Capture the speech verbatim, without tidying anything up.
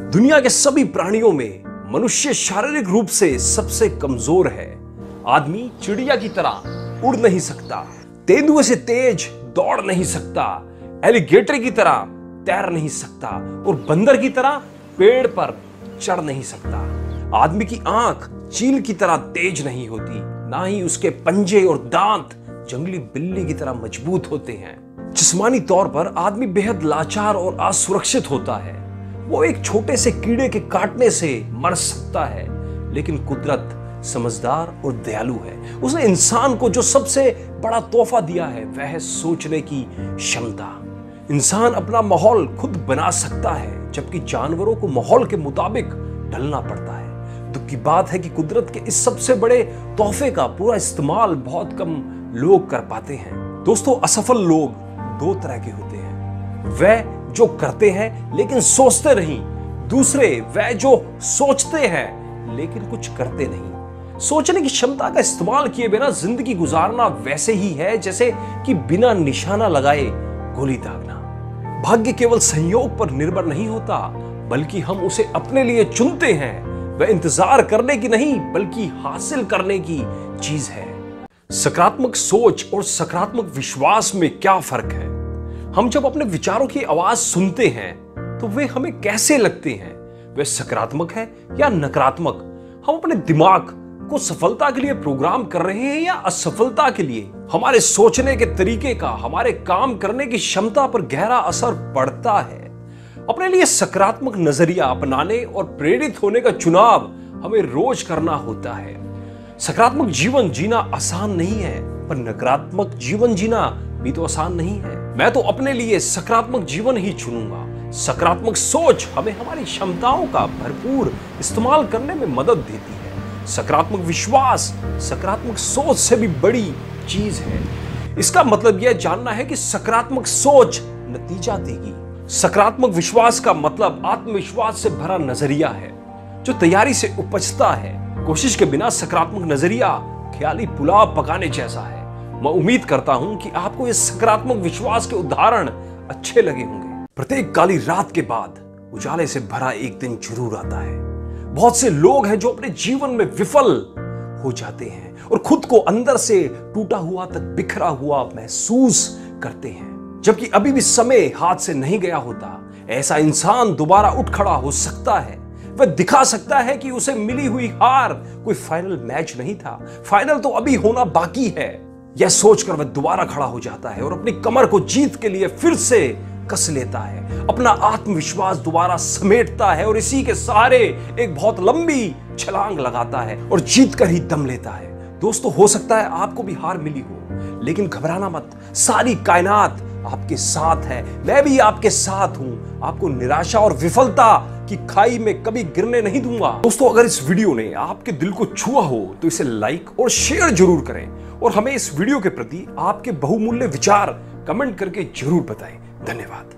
दुनिया के सभी प्राणियों में मनुष्य शारीरिक रूप से सबसे कमजोर है। आदमी चिड़िया की तरह उड़ नहीं सकता, तेंदुए से तेज दौड़ नहीं सकता, एलिगेटर की तरह तैर नहीं सकता और बंदर की तरह पेड़ पर चढ़ नहीं सकता। आदमी की आंख चील की तरह तेज नहीं होती, ना ही उसके पंजे और दांत जंगली बिल्ली की तरह मजबूत होते हैं। जिस्मानी तौर पर आदमी बेहद लाचार और असुरक्षित होता है। वो एक छोटे से कीड़े के काटने से मर सकता है, लेकिन कुदरत समझदार और दयालु है। उसने इंसान को जो सबसे बड़ा तोहफा दिया है वह है सोचने की क्षमता। इंसान अपना माहौल खुद बना सकता है, जबकि जानवरों को माहौल के मुताबिक ढलना पड़ता है। दुख की बात है कि कुदरत के इस सबसे बड़े तोहफे का पूरा इस्तेमाल बहुत कम लोग कर पाते हैं। दोस्तों, असफल लोग दो तरह के होते हैं। वह जो करते हैं लेकिन सोचते नहीं, दूसरे वह जो सोचते हैं लेकिन कुछ करते नहीं। सोचने की क्षमता का इस्तेमाल किए बिना जिंदगी गुजारना वैसे ही है जैसे कि बिना निशाना लगाए गोली दागना। भाग्य केवल संयोग पर निर्भर नहीं होता, बल्कि हम उसे अपने लिए चुनते हैं। वह इंतजार करने की नहीं बल्कि हासिल करने की चीज है। सकारात्मक सोच और सकारात्मक विश्वास में क्या फर्क है? हम जब अपने विचारों की आवाज सुनते हैं तो वे हमें कैसे लगते हैं? वे सकारात्मक है या नकारात्मक? हम अपने दिमाग को सफलता के लिए प्रोग्राम कर रहे हैं या असफलता के लिए? हमारे सोचने के तरीके का हमारे काम करने की क्षमता पर गहरा असर पड़ता है। अपने लिए सकारात्मक नजरिया अपनाने और प्रेरित होने का चुनाव हमें रोज करना होता है। सकारात्मक जीवन जीना आसान नहीं है, पर नकारात्मक जीवन जीना भी तो आसान नहीं है। मैं तो अपने लिए सकारात्मक जीवन ही चुनूंगा। सकारात्मक सोच हमें हमारी क्षमताओं का भरपूर इस्तेमाल करने में मदद देती है। सकारात्मक विश्वास सकारात्मक सोच से भी बड़ी चीज है। इसका मतलब यह जानना है कि सकारात्मक सोच नतीजा देगी। सकारात्मक विश्वास का मतलब आत्मविश्वास से भरा नजरिया है, जो तैयारी से उपजता है। कोशिश के बिना सकारात्मक नजरिया ख्याली पुलाव पकाने जैसा है। मैं उम्मीद करता हूं कि आपको ये सकारात्मक विश्वास के उदाहरण अच्छे लगे होंगे। प्रत्येक काली रात के बाद उजाले से भरा एक दिन जरूर आता है। बहुत से लोग हैं जो अपने जीवन में विफल हो जाते हैं और खुद को अंदर से टूटा हुआ तक बिखरा हुआ महसूस करते हैं, जबकि अभी भी समय हाथ से नहीं गया होता। ऐसा इंसान दोबारा उठ खड़ा हो सकता है। वह दिखा सकता है कि उसे मिली हुई हार कोई फाइनल मैच नहीं था, फाइनल तो अभी होना बाकी है। यह सोचकर वह दोबारा खड़ा हो जाता है और अपनी कमर को जीत के लिए फिर से कस लेता है, अपना आत्मविश्वास दोबारा समेटता है और इसी के सहारे एक बहुत लंबी छलांग लगाता है और जीत कर ही दम लेता है। दोस्तों, हो सकता है आपको भी हार मिली हो, लेकिन घबराना मत। सारी कायनात आपके साथ है, मैं भी आपके साथ हूं। आपको निराशा और विफलता की खाई में कभी गिरने नहीं दूंगा। दोस्तों, अगर इस वीडियो ने आपके दिल को छुआ हो तो इसे लाइक और शेयर जरूर करें और हमें इस वीडियो के प्रति आपके बहुमूल्य विचार कमेंट करके जरूर बताएं। धन्यवाद।